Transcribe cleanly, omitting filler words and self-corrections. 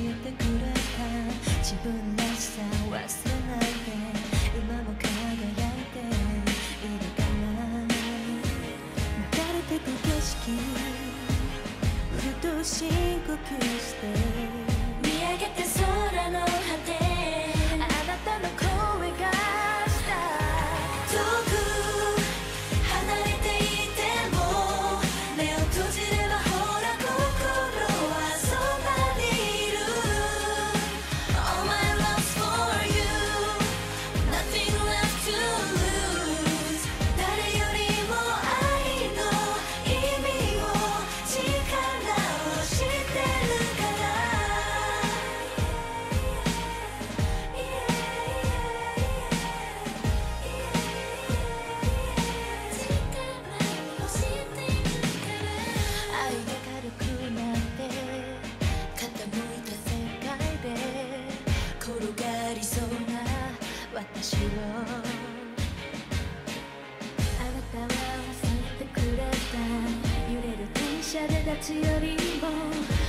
てくれた自分らしさ忘れないで今も輝いているから流れてく景色ふと深呼吸して見上げて空の果てあなたの声がした遠く離れていても目を閉じればほら心はそばにいる All my love's for you Nothing left to lose 誰よりも愛の意味を力を知ってるから愛が軽くなって傾いた世界で転がりそうな私をあなたは忘れてくれた揺れる電車で立つよりも